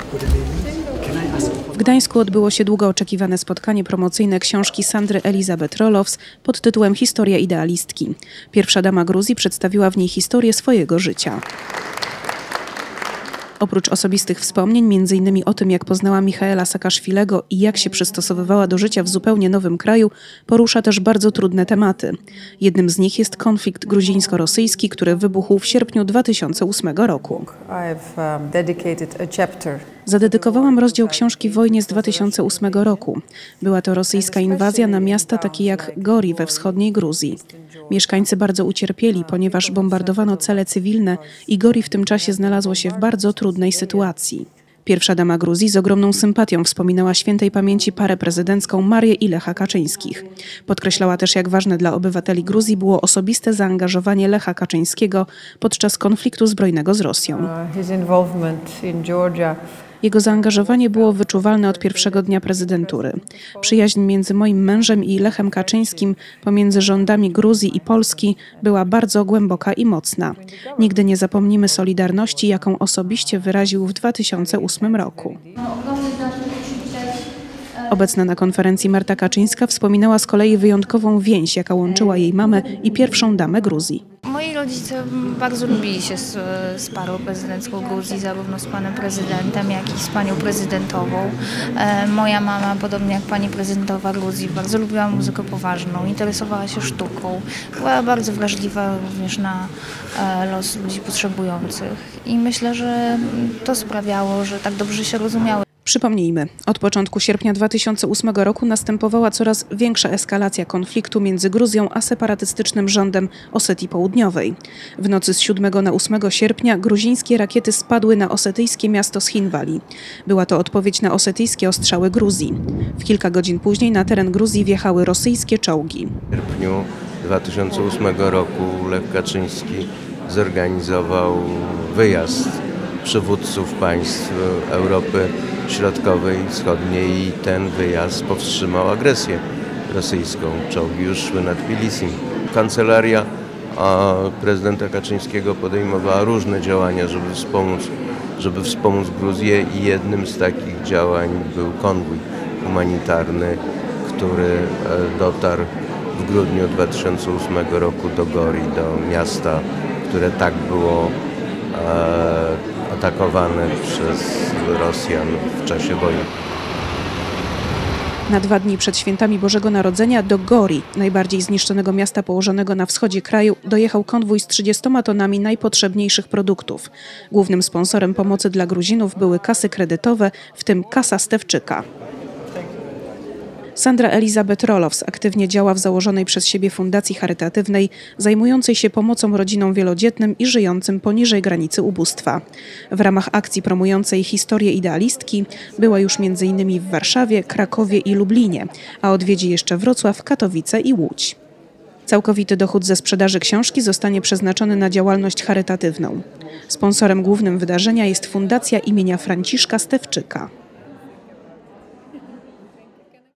W Gdańsku odbyło się długo oczekiwane spotkanie promocyjne książki Sandry Elizabeth Rolows pod tytułem Historia idealistki. Pierwsza dama Gruzji przedstawiła w niej historię swojego życia. Oprócz osobistych wspomnień, m.in. o tym, jak poznała Michaela Saakaszwilego i jak się przystosowywała do życia w zupełnie nowym kraju, porusza też bardzo trudne tematy. Jednym z nich jest konflikt gruzińsko-rosyjski, który wybuchł w sierpniu 2008 roku. Zadedykowałam rozdział książki wojnie z 2008 roku. Była to rosyjska inwazja na miasta takie jak Gori we wschodniej Gruzji. Mieszkańcy bardzo ucierpieli, ponieważ bombardowano cele cywilne i Gori w tym czasie znalazło się w bardzo trudnej sytuacji. Pierwsza dama Gruzji z ogromną sympatią wspominała świętej pamięci parę prezydencką Marię i Lecha Kaczyńskich. Podkreślała też, jak ważne dla obywateli Gruzji było osobiste zaangażowanie Lecha Kaczyńskiego podczas konfliktu zbrojnego z Rosją. Jego zaangażowanie było wyczuwalne od pierwszego dnia prezydentury. Przyjaźń między moim mężem i Lechem Kaczyńskim, pomiędzy rządami Gruzji i Polski była bardzo głęboka i mocna. Nigdy nie zapomnimy solidarności, jaką osobiście wyraził w 2008 roku. Obecna na konferencji Marta Kaczyńska wspominała z kolei wyjątkową więź, jaka łączyła jej mamę i pierwszą damę Gruzji. Moi rodzice bardzo lubili się z parą prezydencką Gruzji, zarówno z panem prezydentem, jak i z panią prezydentową. Moja mama, podobnie jak pani prezydentowa Gruzji, bardzo lubiła muzykę poważną, interesowała się sztuką. Była bardzo wrażliwa również na los ludzi potrzebujących. I myślę, że to sprawiało, że tak dobrze się rozumiały. Przypomnijmy, od początku sierpnia 2008 roku następowała coraz większa eskalacja konfliktu między Gruzją a separatystycznym rządem Osetii Południowej. W nocy z 7 na 8 sierpnia gruzińskie rakiety spadły na osetyjskie miasto Schinwali. Była to odpowiedź na osetyjskie ostrzały Gruzji. W kilka godzin później na teren Gruzji wjechały rosyjskie czołgi. W sierpniu 2008 roku Lech Kaczyński zorganizował wyjazd przywódców państw Europy Środkowej i Wschodniej i ten wyjazd powstrzymał agresję rosyjską. Czołgi już szły nad Tbilisi. Kancelaria prezydenta Kaczyńskiego podejmowała różne działania, żeby wspomóc Gruzję i jednym z takich działań był konwój humanitarny, który dotarł w grudniu 2008 roku do Gori, do miasta, które tak było atakowane przez Rosjan w czasie wojny. Na 2 dni przed świętami Bożego Narodzenia do Gori, najbardziej zniszczonego miasta położonego na wschodzie kraju, dojechał konwój z 30 tonami najpotrzebniejszych produktów. Głównym sponsorem pomocy dla Gruzinów były kasy kredytowe, w tym Kasa Stefczyka. Sandra Elizabeth Rolows aktywnie działa w założonej przez siebie fundacji charytatywnej zajmującej się pomocą rodzinom wielodzietnym i żyjącym poniżej granicy ubóstwa. W ramach akcji promującej historię idealistki była już m.in. w Warszawie, Krakowie i Lublinie, a odwiedzi jeszcze Wrocław, Katowice i Łódź. Całkowity dochód ze sprzedaży książki zostanie przeznaczony na działalność charytatywną. Sponsorem głównym wydarzenia jest Fundacja imienia Franciszka Stefczyka.